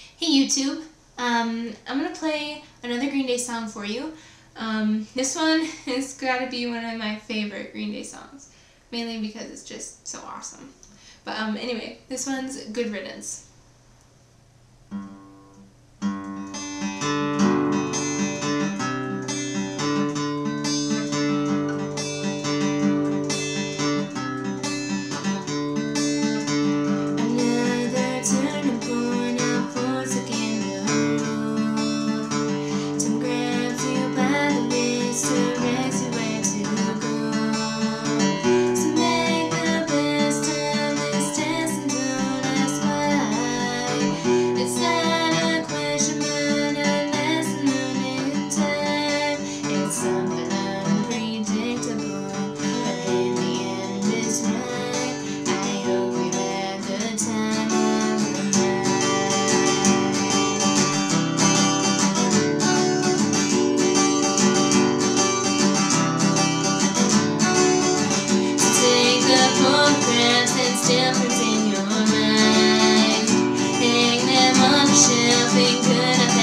Hey YouTube, I'm gonna play another Green Day song for you. This one has gotta be one of my favorite Green Day songs, mainly because it's just so awesome. But anyway, this one's Good Riddance. Another turning point, a force again the road. Time grabs you by the wrist, directs you where to go. So make the best of this test and don't ask why. It's not a question but a lesson learned in time. It's something unpredictable, but in the end it's right. I hope you had the time of your life. So take the photographs and still prints in your mind. Hang them on the shelf, ain't good enough.